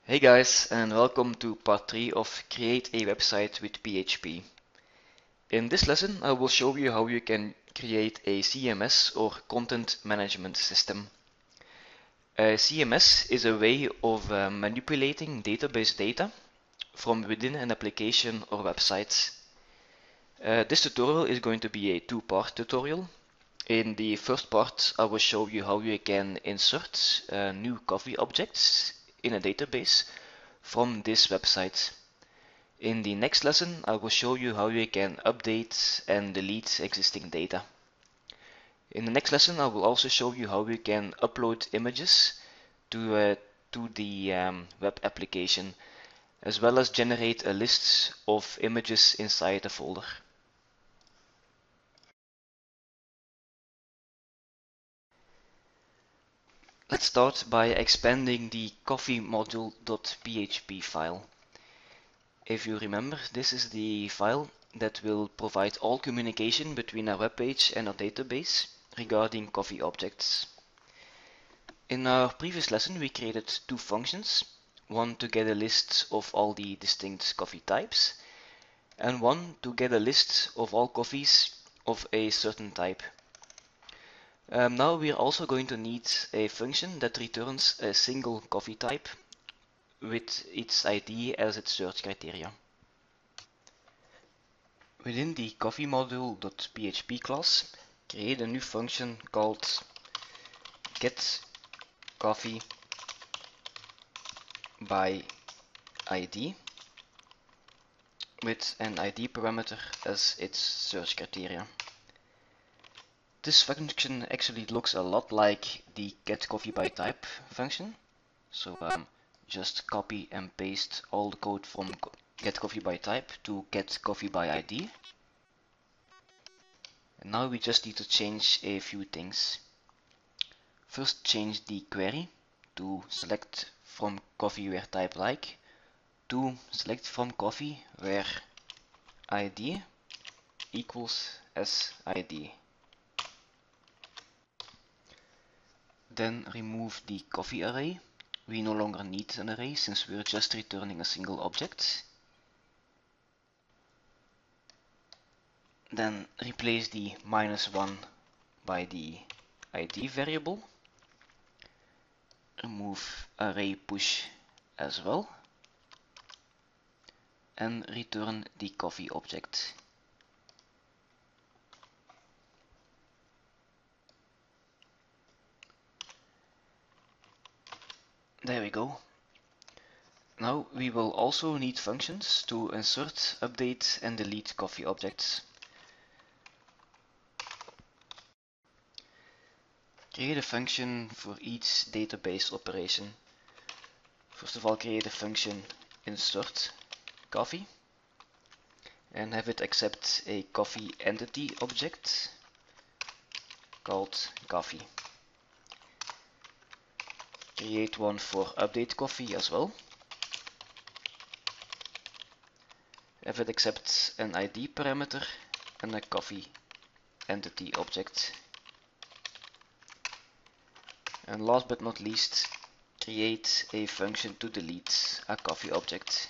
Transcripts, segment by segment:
Hey guys, and welcome to part 3 of Create a Website with PHP. In this lesson, I will show you how you can create a CMS or Content Management System. A CMS is a way of manipulating database data from within an application or website. This tutorial is going to be a two-part tutorial. In the first part, I will show you how you can insert new coffee objects in a database from this website. In the next lesson, I will show you how you can update and delete existing data. In the next lesson, I will also show you how you can upload images to the web application, as well as generate a list of images inside a folder. Let's start by expanding the coffee module.php file. If you remember, this is the file that will provide all communication between our web page and our database regarding coffee objects. In our previous lesson, we created two functions, one to get a list of all the distinct coffee types, and one to get a list of all coffees of a certain type. Now we are also going to need a function that returns a single coffee type with its ID as its search criteria. Within the coffee module.php class, create a new function called getCoffee by ID with an ID parameter as its search criteria. This function actually looks a lot like the getCoffeeByType function. So just copy and paste all the code from getCoffeeByType to getCoffeeByID. And now we just need to change a few things. First, change the query to select from coffee where type like to select from coffee where ID equals SID. Then remove the coffee array. We no longer need an array since we're just returning a single object. Then replace the -1 by the ID variable. Remove array push as well. And return the coffee object. There we go. Now we will also need functions to insert, update and delete coffee objects. Create a function for each database operation. First of all, create a function insert coffee and have it accept a coffee entity object called coffee. Create one for update coffee as well. Have it accept an ID parameter and a coffee entity object. And last but not least, create a function to delete a coffee object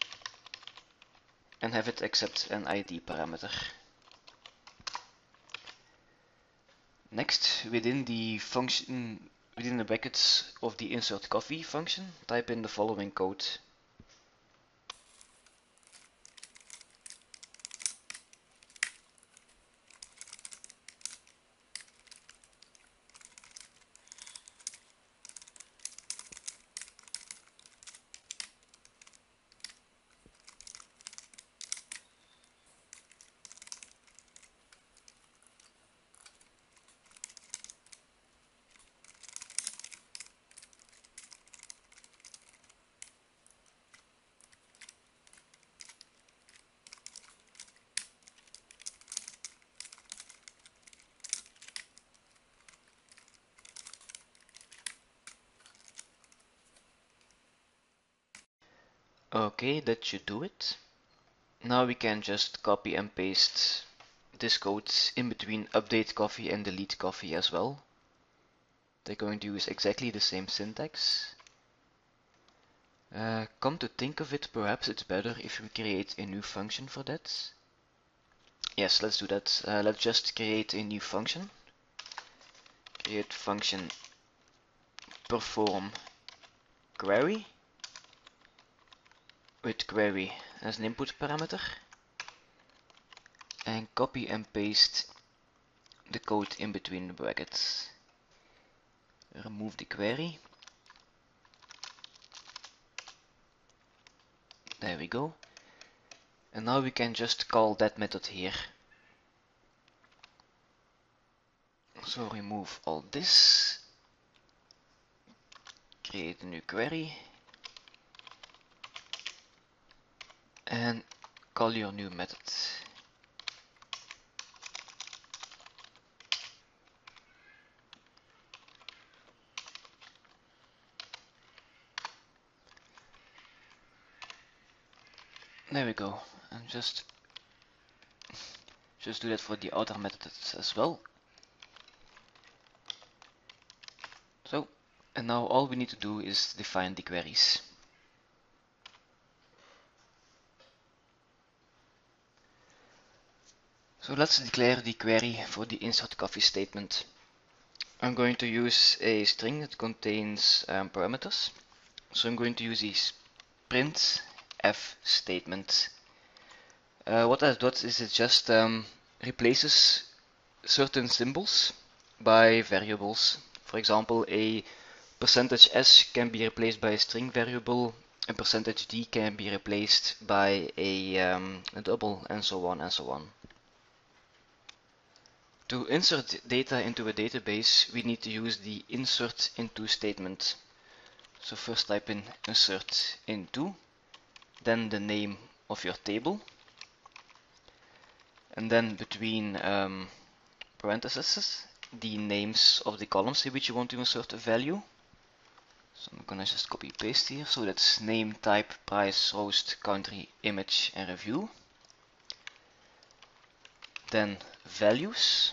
and have it accept an ID parameter. Next, within the brackets of the insert coffee function, type in the following code. Okay, that should do it. Now we can just copy and paste this code in between update coffee and delete coffee as well. They're going to use exactly the same syntax. Come to think of it, perhaps it's better if we create a new function for that. Yes, let's do that. Let's just create a new function. Create function perform query with query as an input parameter, and copy and paste the code in between the brackets. Remove the query. There we go. And now we can just call that method here. So remove all this, create a new query, and call your new method. There we go. And just do that for the outer methods as well. So, and now all we need to do is define the queries. So let's declare the query for the insert coffee statement. I'm going to use a string that contains parameters. So I'm going to use the printf statement. What that does is it just replaces certain symbols by variables. For example, a %s can be replaced by a string variable, and %d can be replaced by a double, and so on and so on. To insert data into a database, we need to use the insert into statement. So first type in insert into, then the name of your table, and then between parentheses the names of the columns in which you want to insert a value. So I'm gonna just copy paste here. So that's name, type, price, roast, country, image, and review. Then values.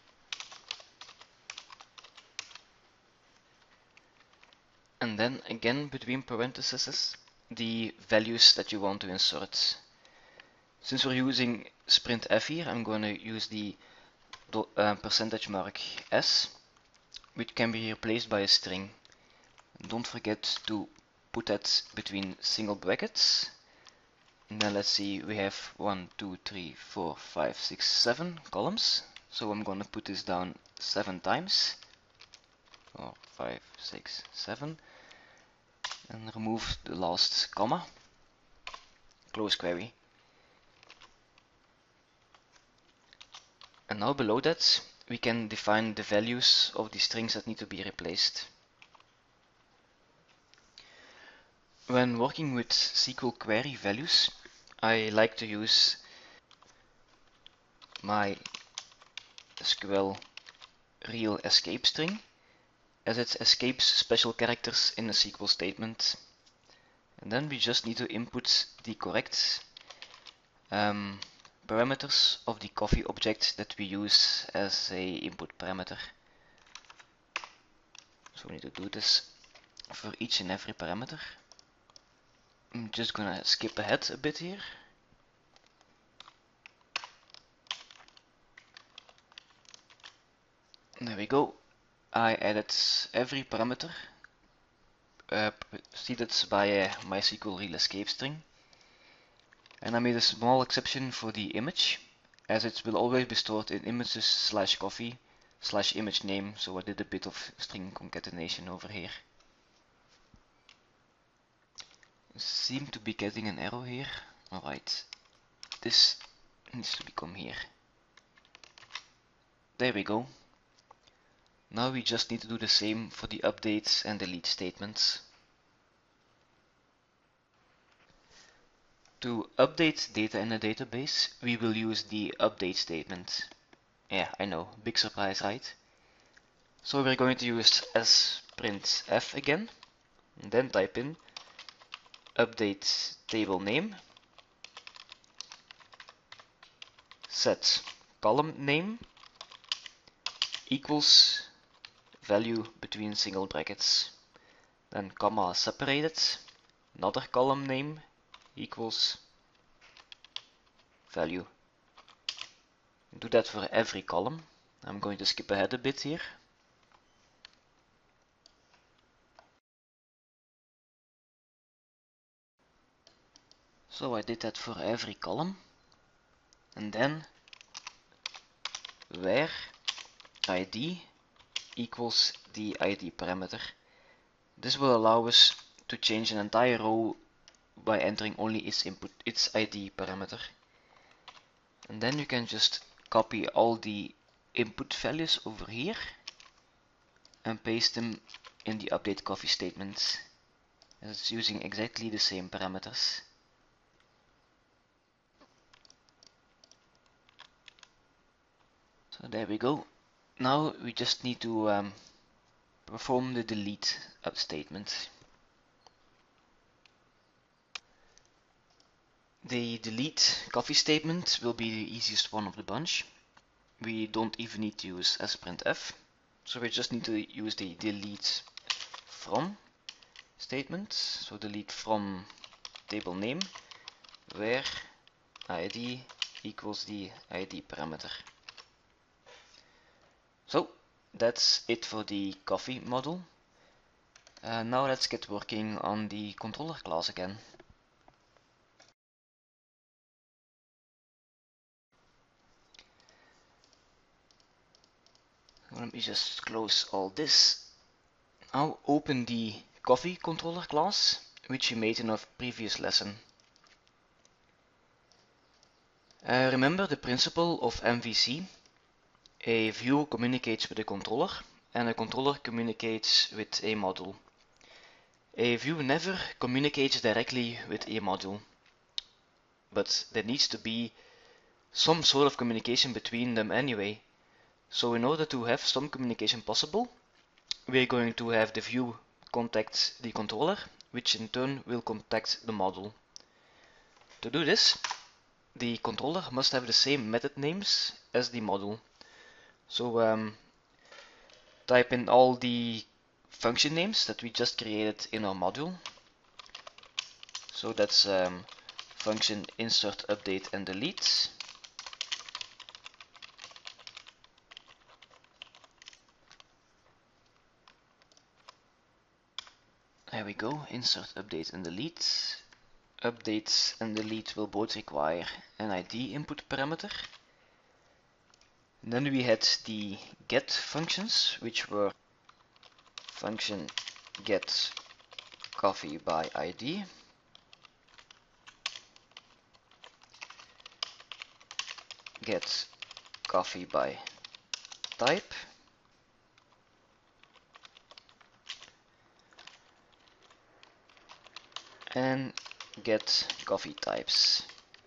And then again between parentheses the values that you want to insert. Since we're using printf here, I'm going to use the %s, which can be replaced by a string. Don't forget to put that between single brackets. And then let's see, we have 1, 2, 3, 4, 5, 6, 7 columns. So I'm going to put this down 7 times. 4, 5, 6, 7. And remove the last comma. Close query. And now below that, we can define the values of the strings that need to be replaced. When working with SQL query values, I like to use my SQL real escape string, as it escapes special characters in a SQL statement. And then we just need to input the correct parameters of the coffee object that we use as a input parameter. So we need to do this for each and every parameter. I'm just gonna skip ahead a bit here. There we go. I added every parameter preceded by a MySQL real escape string. And I made a small exception for the image, as it will always be stored in images / coffee / image name, so I did a bit of string concatenation over here. Seem to be getting an error here. Alright, this needs to become here. There we go. Now we just need to do the same for the update and delete statements. To update data in a database, we will use the update statement. Yeah, I know, big surprise, right? So we're going to use sprintf again, and then type in update table name, set column name equals value between single brackets, then comma separated, another column name equals value. Do that for every column. I'm going to skip ahead a bit here. So I did that for every column. And then where id equals the id parameter. This will allow us to change an entire row by entering only its input, its id parameter. And then you can just copy all the input values over here and paste them in the update coffee statement. And it's using exactly the same parameters. So there we go. Now we just need to perform the delete statement. The delete coffee statement will be the easiest one of the bunch. We don't even need to use sprintf, so we just need to use the delete from statement. So delete from table name where id equals the id parameter. So that's it for the coffee model. Now let's get working on the controller class again. Let me just close all this. Now open the coffee controller class, which we made in our previous lesson. Remember the principle of MVC. A view communicates with a controller, and a controller communicates with a module. A view never communicates directly with a module, but there needs to be some sort of communication between them anyway. So in order to have some communication possible, we're going to have the view contact the controller, which in turn will contact the module. To do this, the controller must have the same method names as the module. So type in all the function names that we just created in our module. So that's function insert, update, and delete. There we go, insert, update, and delete. Updates and delete will both require an ID input parameter. And then we had the get functions, which were function get coffee by ID, get coffee by type, and get coffee types.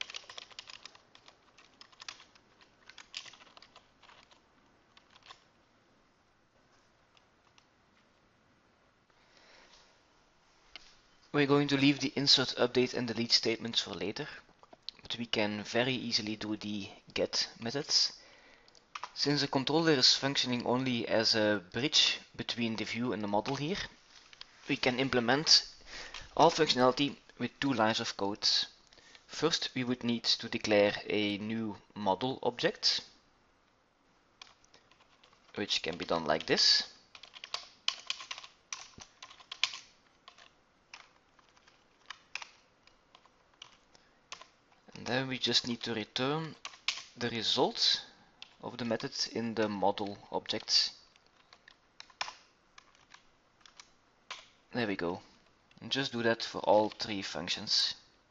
We're going to leave the insert, update, and delete statements for later, but we can very easily do the get methods. Since the controller is functioning only as a bridge between the view and the model here, we can implement all functionality with two lines of code. First, we would need to declare a new model object, which can be done like this. And then we just need to return the result of the method in the model object. There we go. And just do that for all three functions.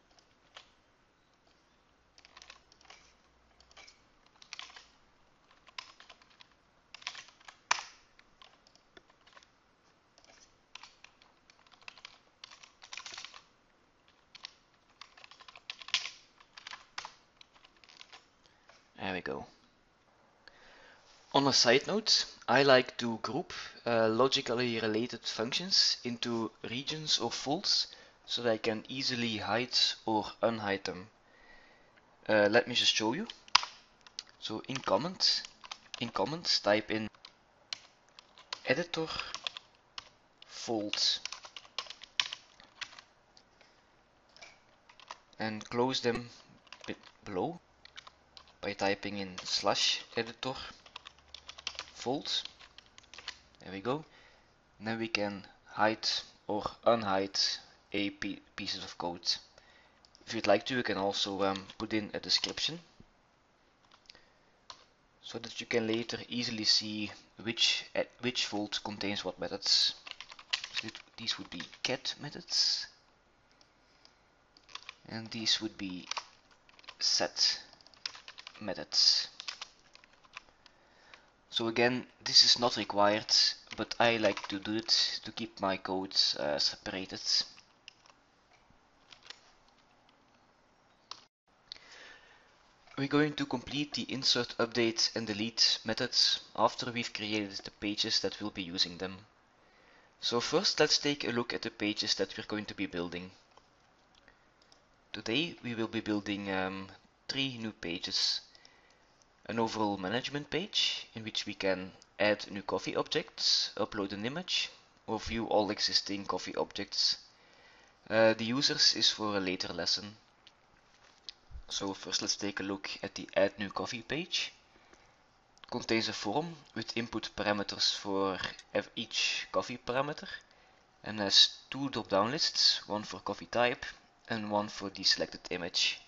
There we go. On a side note, I like to group logically related functions into regions or folds so that I can easily hide or unhide them. Let me just show you. So in comments type in editor fold. and close them below by typing in /editor fold. There we go. Then we can hide or unhide pieces of code. If you'd like to, you can also put in a description so that you can later easily see which fold contains what methods. So these would be get methods, and these would be set methods. So again, this is not required, but I like to do it to keep my code separated. We're going to complete the insert, update and delete methods after we've created the pages that will be using them. So first let's take a look at the pages that we're going to be building. Today we will be building 3 new pages. An overall management page in which we can add new coffee objects, upload an image, or view all existing coffee objects. The users is for a later lesson. So first let's take a look at the add new coffee page. It contains a form with input parameters for each coffee parameter and has 2 drop-down lists, one for coffee type and one for the selected image.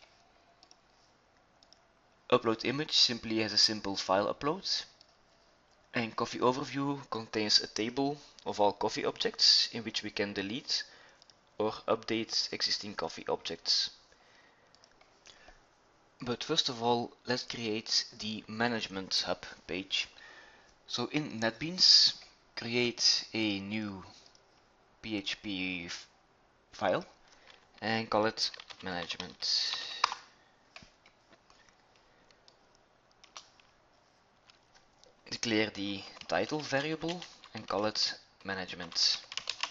Upload image simply has a simple file upload, and coffee overview contains a table of all coffee objects in which we can delete or update existing coffee objects. But first of all, let's create the management hub page. So in NetBeans, create a new PHP file and call it management. Declare the title variable and call it management.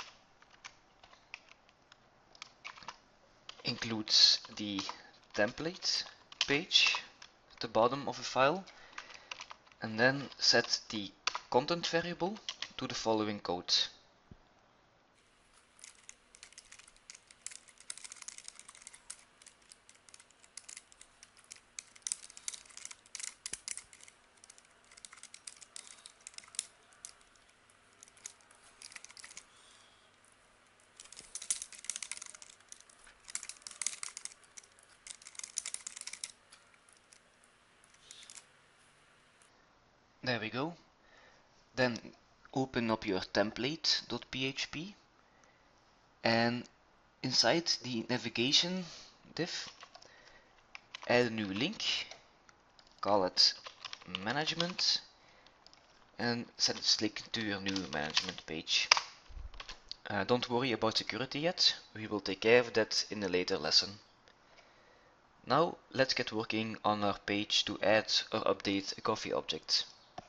Includes the template page at the bottom of the file, and then set the content variable to the following code. There we go. Then open up your template.php and inside the navigation div add a new link, call it management, and set its link to your new management page. Don't worry about security yet, we will take care of that in a later lesson. Now let's get working on our page to add or update a coffee object.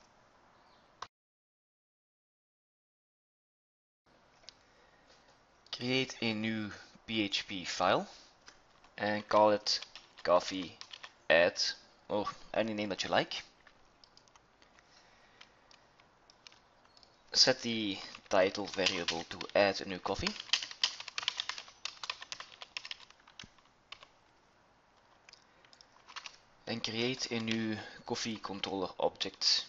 Create a new PHP file and call it coffee add, or any name that you like. Set the title variable to add a new coffee. And create a new coffee controller object.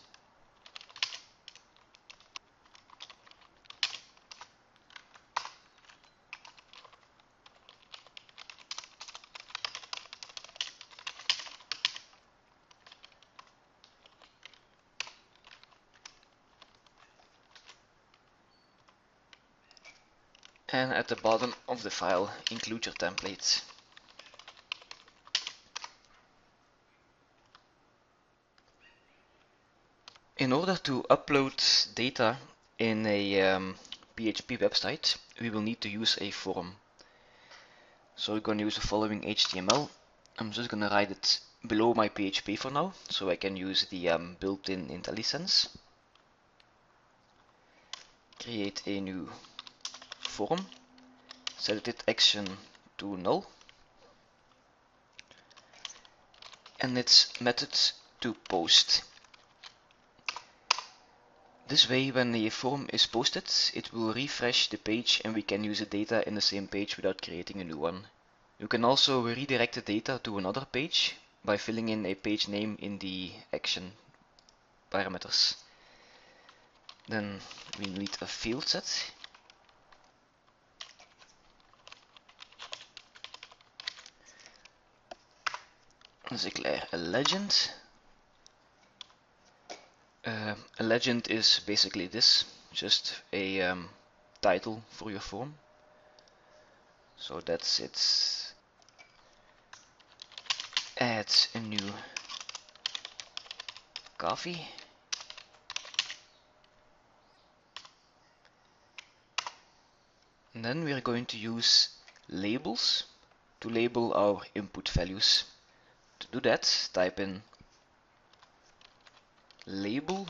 And at the bottom of the file include your template. In order to upload data in a PHP website, we will need to use a form. So we're going to use the following HTML. I'm just going to write it below my PHP for now, so I can use the built-in IntelliSense. Create a new form, set it action to null, and its method to post. This way, when the form is posted, it will refresh the page and we can use the data in the same page without creating a new one. You can also redirect the data to another page by filling in a page name in the action parameters. Then we need a field set. Let's declare a legend. A legend is basically this, just a title for your form. So that's it. Add a new coffee. And then we are going to use labels to label our input values. To do that, type in label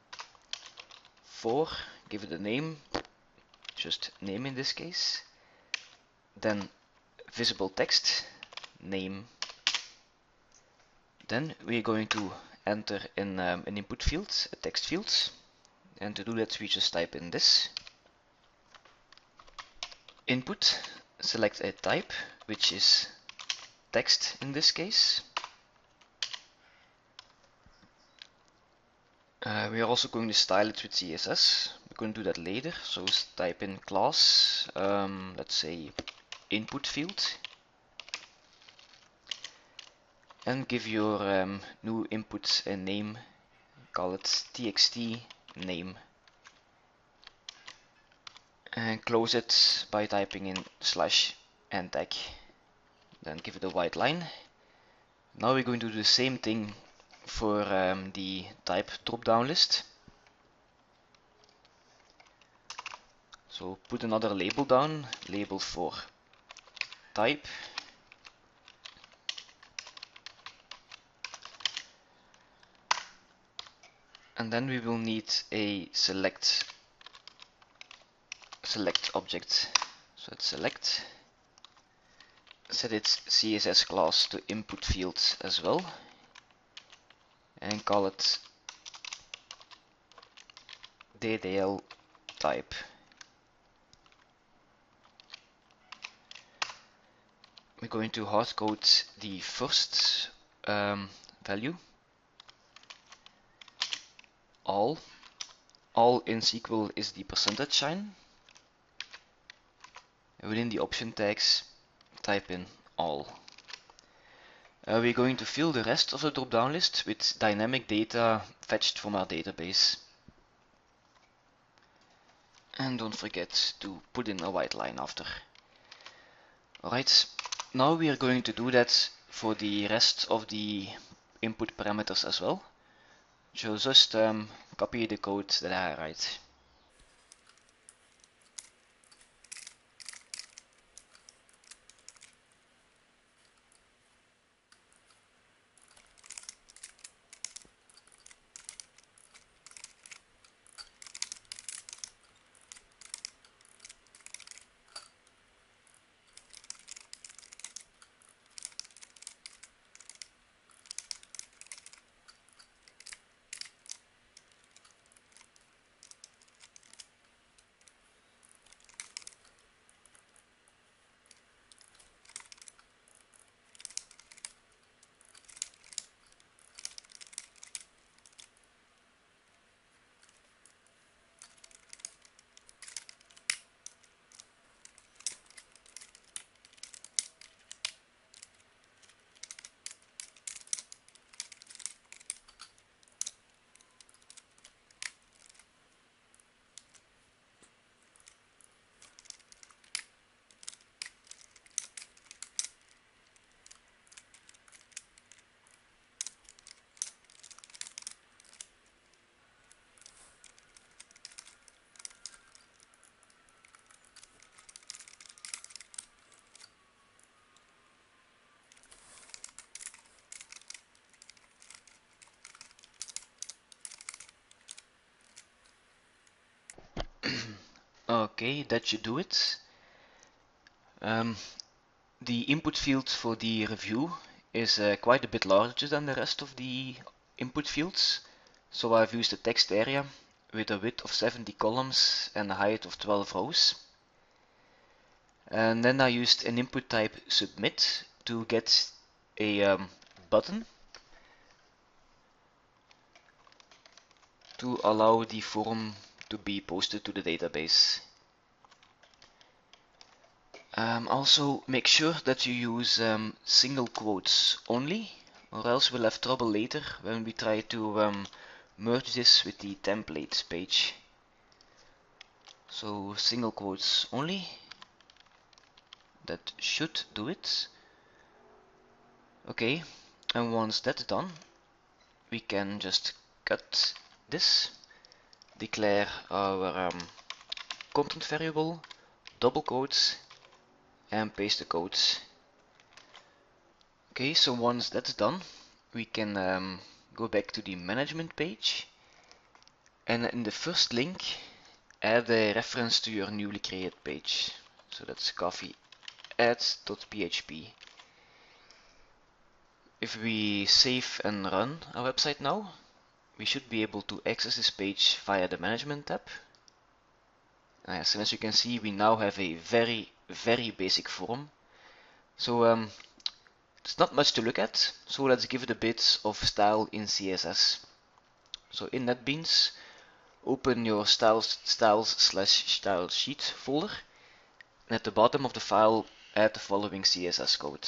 for, give it a name, just name in this case. Then visible text, name. Then we're going to enter in an input field, a text field. And to do that, we just type in this. Input, select a type, which is text in this case. We are also going to style it with CSS. We're going to do that later. So type in class, let's say input field. And give your new input a name. Call it txt name. And close it by typing in /n tag. Then give it a white line. Now we're going to do the same thing for the type drop-down list. So put another label down, label for type. And then we will need a select object. So let's select. Set its CSS class to input fields as well. And call it DDL type. We're going to hardcode the first value. All in SQL is the percentage sign. And within the option tags, type in all. We're going to fill the rest of the drop-down list with dynamic data fetched from our database. And don't forget to put in a white line after. Alright, now we are going to do that for the rest of the input parameters as well. So just copy the code that I write. Okay, that should do it. The input field for the review is quite a bit larger than the rest of the input fields. So I've used a text area with a width of 70 columns and a height of 12 rows. And then I used an input type submit to get a button to allow the form to be posted to the database. Also make sure that you use single quotes only, or else we'll have trouble later when we try to merge this with the templates page. So single quotes only, that should do it. Okay, and once that's done, we can just cut this, declare our content variable, double quotes, and paste the codes. Okay, so once that's done, we can go back to the management page, and in the first link add a reference to your newly created page. So that's coffee ads.php. If we save and run our website now, we should be able to access this page via the management tab. And as you can see, we now have a very basic form. So it's not much to look at, so let's give it a bit of style in CSS. So in NetBeans, open your styles/style sheet folder, and at the bottom of the file add the following CSS code.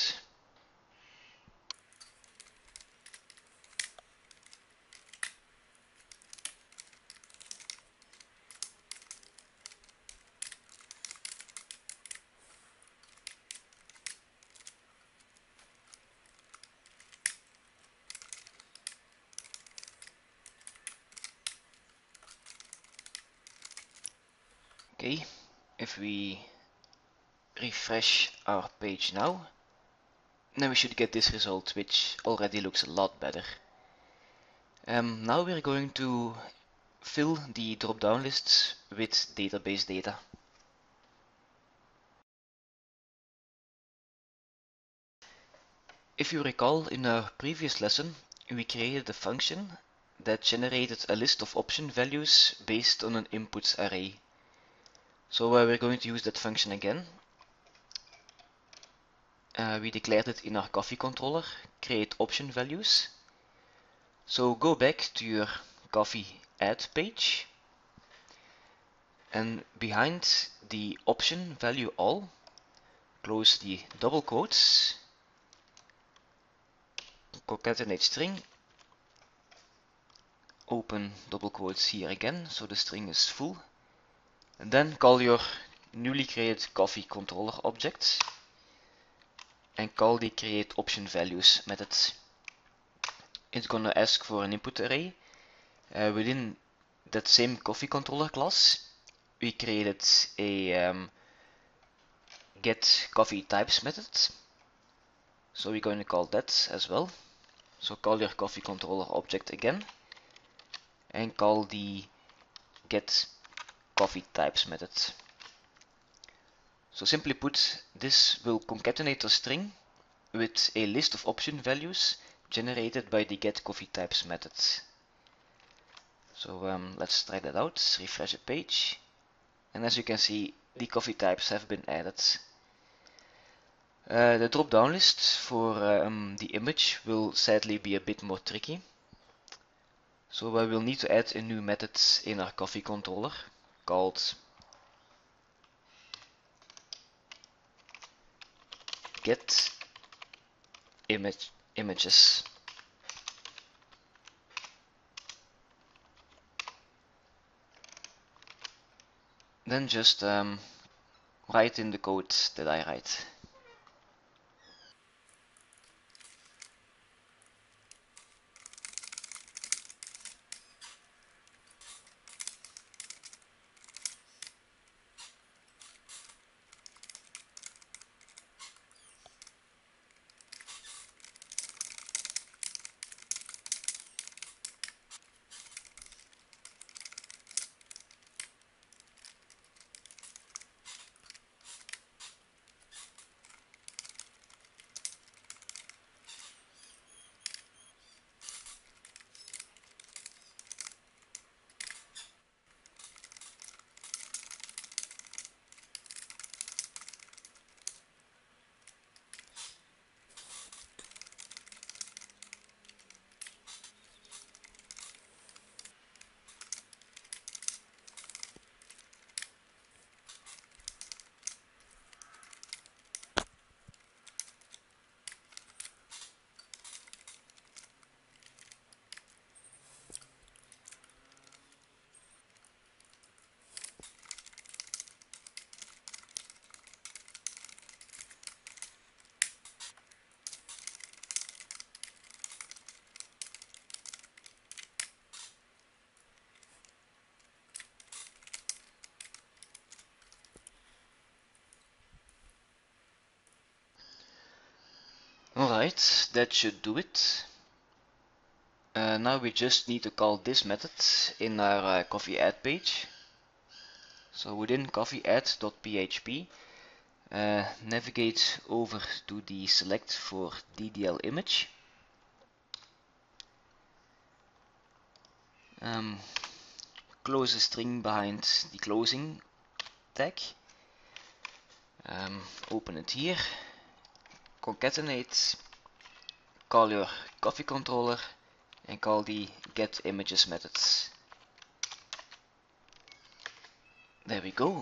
Okay, if we refresh our page now, then we should get this result, which already looks a lot better. Now we're going to fill the drop-down lists with database data. If you recall, in our previous lesson, we created a function that generated a list of option values based on an inputs array. So we're going to use that function again. We declared it in our coffee controller, create option values. So go back to your coffee add page, and behind the option value all, close the double quotes, concatenate string, open double quotes here again, so the string is full, and then call your newly created coffee controller object and call the create option values method. It's gonna ask for an input array. Within that same coffee controller class, we created a get coffee types method, so we're going to call that as well. So call your coffee controller object again and call the get coffee types method. So simply put, this will concatenate a string with a list of option values generated by the get coffee types method. So let's try that out, refresh the page, and as you can see, the coffee types have been added. The drop-down list for the image will sadly be a bit more tricky. So we will need to add a new method in our coffee controller called get images. Then just write in the code that I write. Alright, that should do it. Now we just need to call this method in our coffee add page. So within coffee_add.php, navigate over to the select for DDL image. Close a string behind the closing tag. Open it here. Concatenate. Call your coffee controller and call the getImages methods. There we go.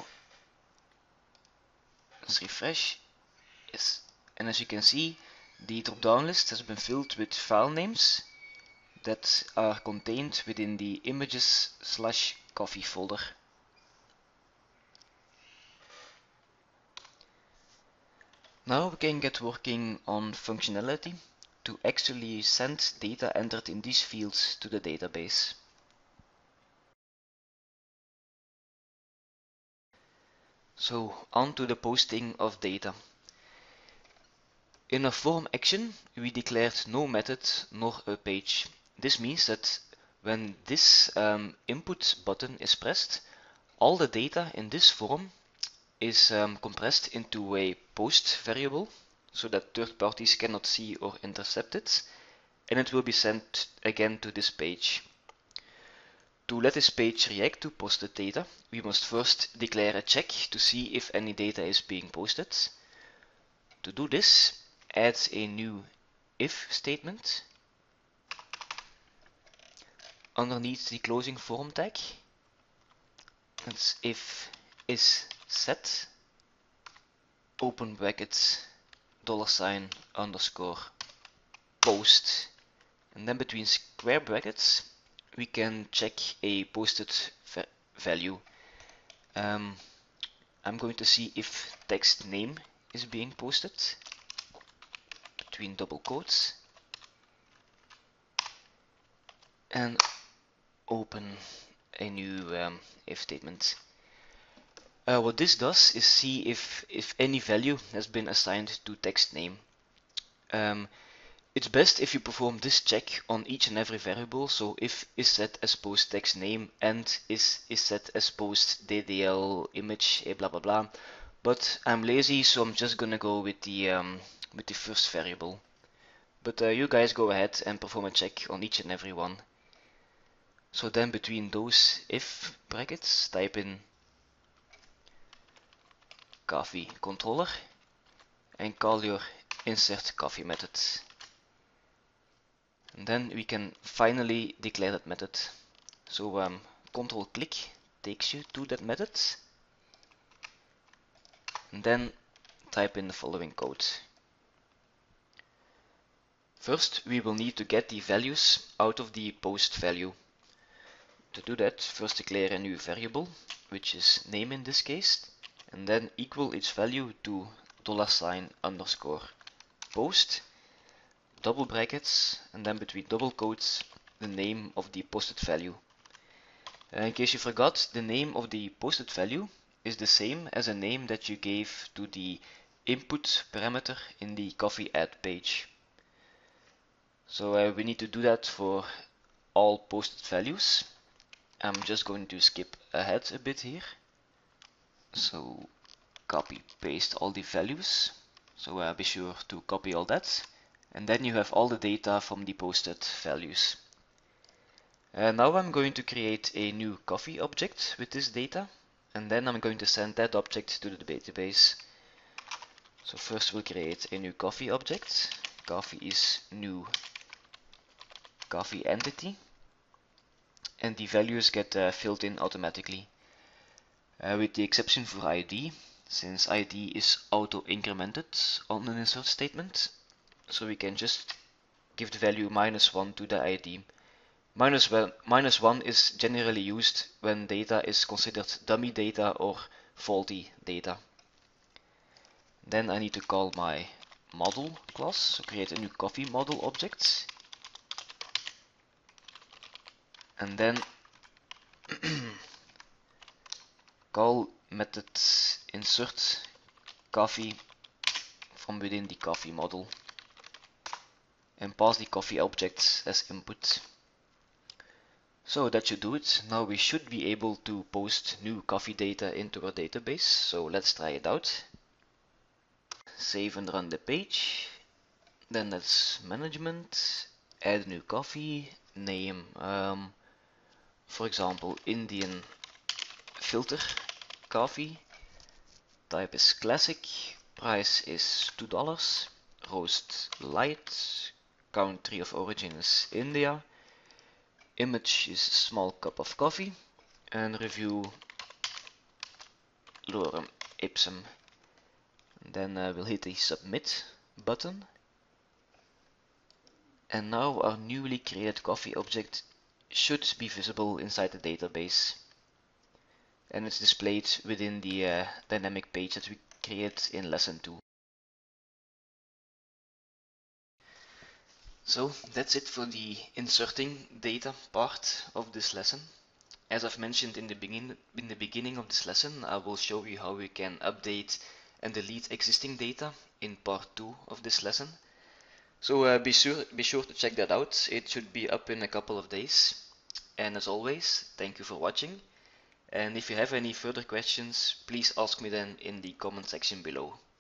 Let's refresh. Yes. And as you can see, the drop-down list has been filled with file names that are contained within the images/coffee folder. Now we can get working on functionality to actually send data entered in these fields to the database. So on to the posting of data. In a form action, we declared no method nor a page. This means that when this input button is pressed, all the data in this form is compressed into a post variable so that third parties cannot see or intercept it, and it will be sent again to this page. To let this page react to posted data, we must first declare a check to see if any data is being posted. To do this, add a new if statement underneath the closing form tag. That's if is set open brackets $_post, and then between square brackets we can check a posted value. I'm going to see if text name is being posted between double quotes and open a new if statement. What this does is see if any value has been assigned to text name. It's best if you perform this check on each and every variable, so if is set as post text name and is set as post DDL image, blah blah blah. But I'm lazy, so I'm just gonna go with the first variable. But you guys go ahead and perform a check on each and every one. So then between those if brackets, type in coffee controller and call your insert coffee method. And then we can finally declare that method. So control click takes you to that method. And then type in the following code. First, we will need to get the values out of the post value. To do that, first declare a new variable, which is name in this case, and then equal its value to $_post, double brackets, and then between double quotes, the name of the posted value. In case you forgot, the name of the posted value is the same as a name that you gave to the input parameter in the coffee add page. So we need to do that for all posted values. I'm just going to skip ahead a bit here. So copy paste all the values. So be sure to copy all that. And then you have all the data from the posted values. Now I'm going to create a new coffee object with this data. And then I'm going to send that object to the database. So first we'll create a new coffee object. Coffee is new coffee entity, and the values get filled in automatically, with the exception for ID, since ID is auto-incremented on an insert statement. So we can just give the value -1 to the ID. -1 is generally used when data is considered dummy data or faulty data. Then I need to call my model class, so create a new coffee model object. And then call method insert coffee from within the coffee model. and pass the coffee object as input. So that should do it. Now we should be able to post new coffee data into our database. So let's try it out. Save and run the page. Then let's management, add new coffee, name, for example, Indian filter coffee. Type is classic, price is $2, roast light, country of origin is India, image is small cup of coffee, and review lorem ipsum. Then we'll hit the submit button, and now our newly created coffee object should be visible inside the database, and it's displayed within the dynamic page that we created in lesson 2. So that's it for the inserting data part of this lesson. As I've mentioned in the beginning of this lesson, I will show you how we can update and delete existing data in part 2 of this lesson. So be sure to check that out. It should be up in a couple of days. And as always, thank you for watching. And if you have any further questions, please ask me then in the comment section below.